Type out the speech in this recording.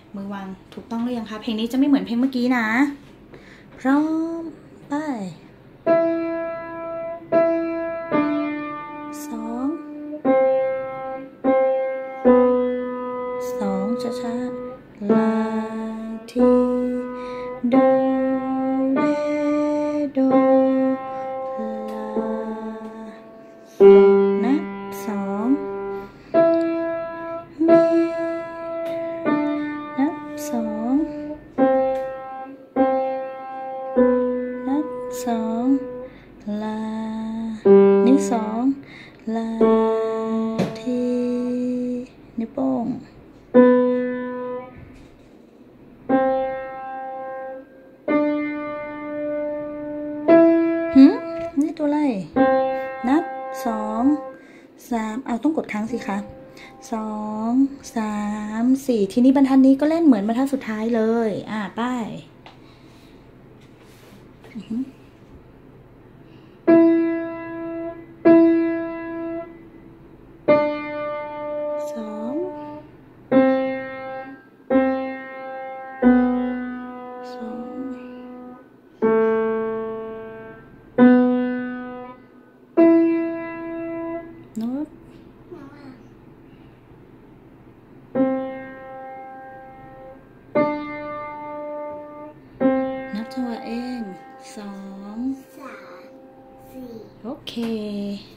มือวางถูกต้องหรือยังคะเพลงนี้จะไม่เหมือนเพลงเมื่อกี้นะพร้อมไปสองช้าๆลาทีโดเรโดลานับสองมีนับสองนับสองลานิ้วสองลาทีนิ้วโป้งนี่ตัวอะไรนับสองสามเอาต้องกดค้างสิคะสองสามสี่ทีนี้บรรทัดนี้ก็เล่นเหมือนบรรทัดสุดท้ายเลยไปสองโน้ตนับจังหวะเองสองสามสี่โอเค